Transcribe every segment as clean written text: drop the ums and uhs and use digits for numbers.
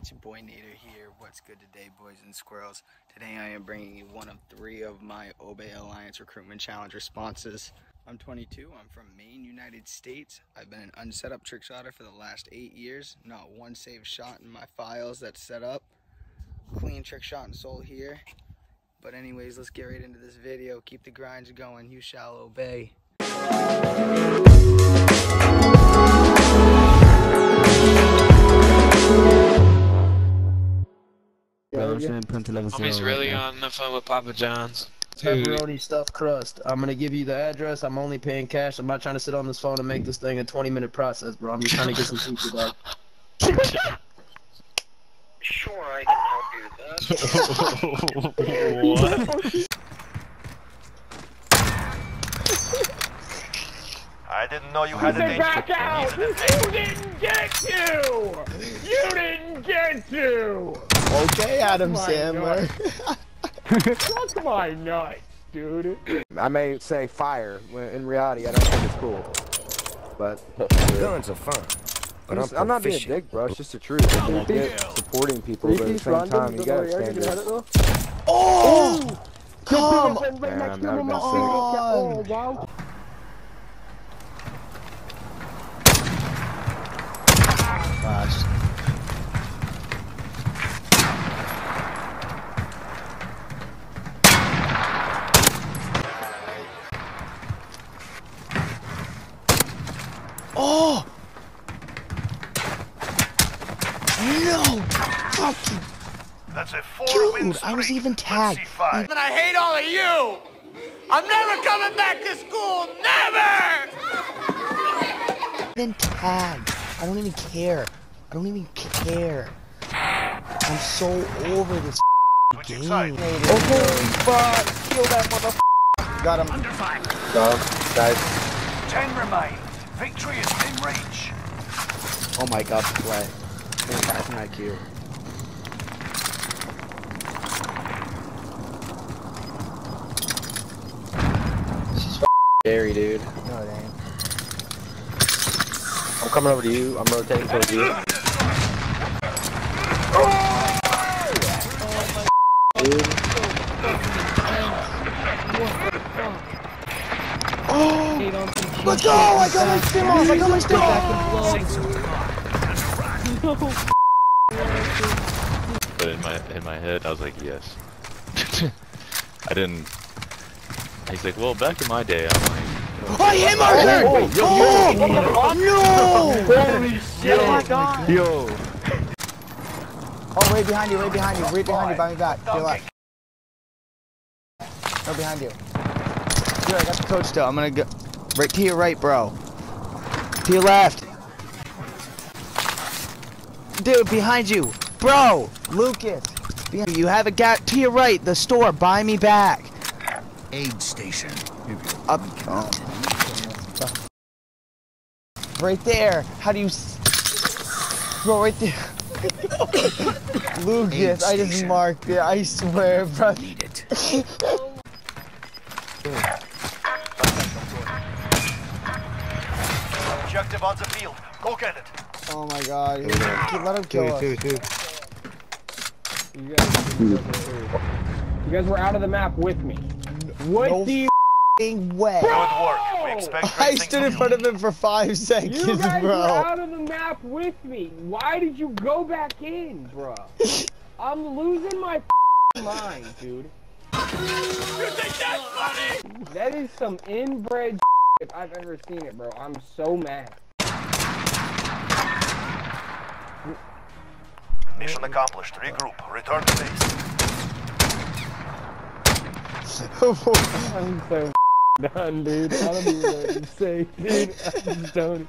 it's your boy Nader here. What's good today, boys and squirrels? Today I am bringing you one of 3 of my Obey Alliance Recruitment Challenge responses. I'm 22, I'm from Maine, United States. I've been an unset up trick shotter for the last 8 years. Not one saved shot in my files that's set up. Clean trick shot and soul here. But anyways, let's get right into this video. Keep the grinds going, you shall obey. Homie's really on the phone with Papa John's. Pepperoni stuffed crust. I'm gonna give you the address. I'm only paying cash. I'm not trying to sit on this phone and make this thing a 20-minute process, bro. I'm just trying to get some pizza, dog. Sure, I can help you with that. What? I didn't know you had a danger. Back out! You didn't get to! You didn't get to! Okay, Adam Sandler. Suck my nuts, dude. I may say fire, when in reality I don't think it's cool. But guns are fun. But I'm not being a dick, bro. It's just the truth. I get supporting people, but at the same time, you gotta stand up. Oh! Come on! Gosh. Oh! No! Fucking... That's a 4-win Dude, I was even tagged. And I hate all of you! I'm never coming back to school! Never! Then tagged. I don't even care. I don't even care. I'm so over this game. Oh, holy fuck! Kill that motherfucker! Got him. Under fire. Dog, guys. 10 remain. Victory is in reach. Oh my god, play. That's not cute. This is scary, dude. No, it ain't. I'm coming over to you. I'm rotating towards you. Dude. Oh! Let's go! I got my stim off! I got my stim off! But in my head, I was like, yes. I didn't. He's like, well, back in my day, I'm like. I hit my head! Oh, no! Holy shit! Oh my god! Yo! Oh, right behind you, right behind you, right behind you, by me back. To your left. Right behind you. Here, I got the coach still. I'm gonna go right to your right, bro. To your left. Dude, behind you. Bro! Lucas! Behind you have a gap to your right, the store. Buy me back. Aid station. Up. Oh. Right there. How do you... Bro, right there. Lucas, I just marked it. I swear, bro. Need it. Objective on the field. Go get it. Oh my god. Let him kill us. You guys were out of the map with me. What No do you way. Good work. We expect I great stood in things front from of him for 5 seconds, You guys bro. were out of the map with me. Why did you go back in, bro? I'm losing my mind, dude. You think that's funny? That is some inbred if I've ever seen it, bro. I'm so mad. Mission accomplished. Regroup. Return to base. I'm so done, dude. I don't even know what to say, dude. I'm done.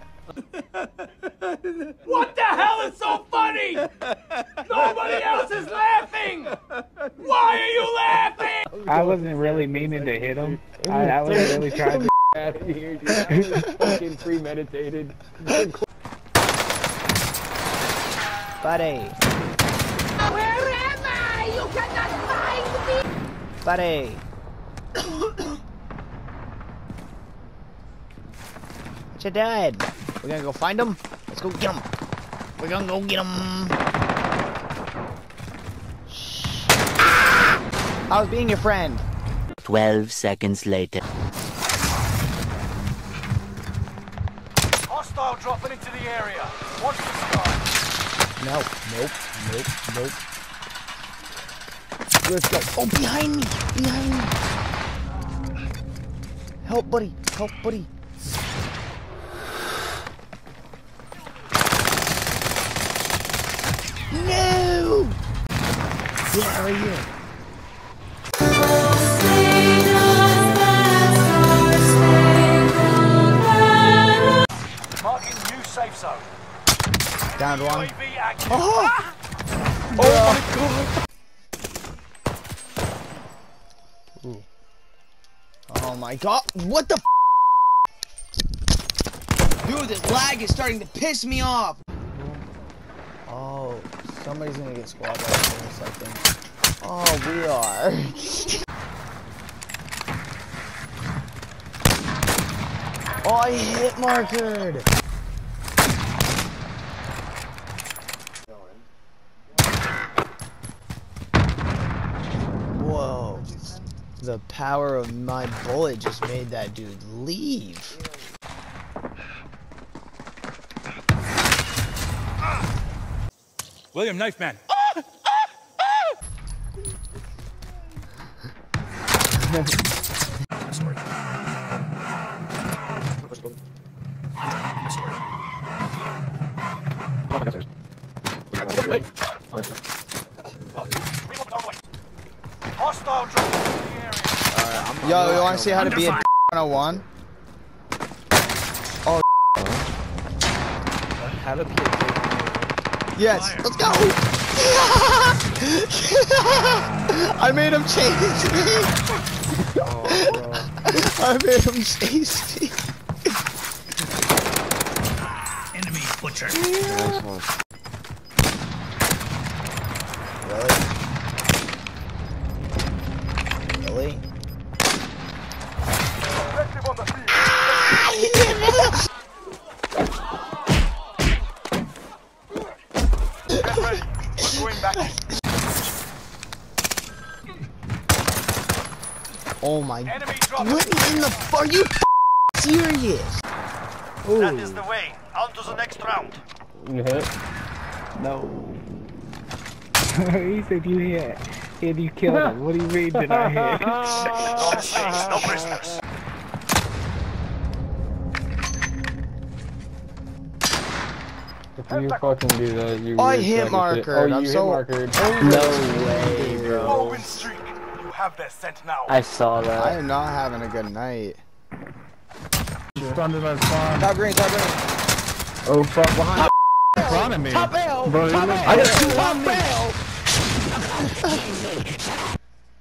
What the hell is so funny? Nobody else is laughing! Why are you laughing? I wasn't really meaning to hit him. I was really trying to. Out of here, dude. That was fucking premeditated. Buddy. Where am I? You cannot find me! Buddy. What you doing? We're gonna go find him? Let's go get him. We're gonna go get him. I was being your friend. 12 seconds later. Hostile dropping into the area. Watch the sky. No, nope. Let's go. Oh, behind me! Behind me! Help, buddy! Help, buddy! No! Yeah, right here. Marking new safe zone. Down one. UAV active. Oh! Oh my god! Ooh. Oh my god! What the f? Dude, this lag is starting to piss me off! Oh, somebody's gonna get squad right in a second. Oh, we are. Oh, I hit markered! Whoa. The power of my bullet just made that dude leave. William, knife man. Hostile drop into the area. Yo, you wanna see how to be a 101? Oh, How to be a yes, let's go! I made him chase me! I made him chase me! Enemy butcher. Nice one. Really? Objective on the field. Get ready. We're going back. Oh my... Enemy drop. What in the f- are you serious? That is the way. On to the next round. You hit? No. He said you hit. And you killed him. What do you mean did I hit? No mistakes, no prisoners. If you fucking do that, you. I hit marker. Oh, you I'm hit so marker. No way, bro. Win streak. You have their scent now. I saw that. I am not having a good night. Spawned in my spawn. Top green, top green. Oh fuck! Behind. In front of me. Top L! Bro, Top L! I got two Top on me.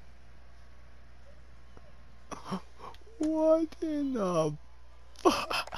What in the fuck?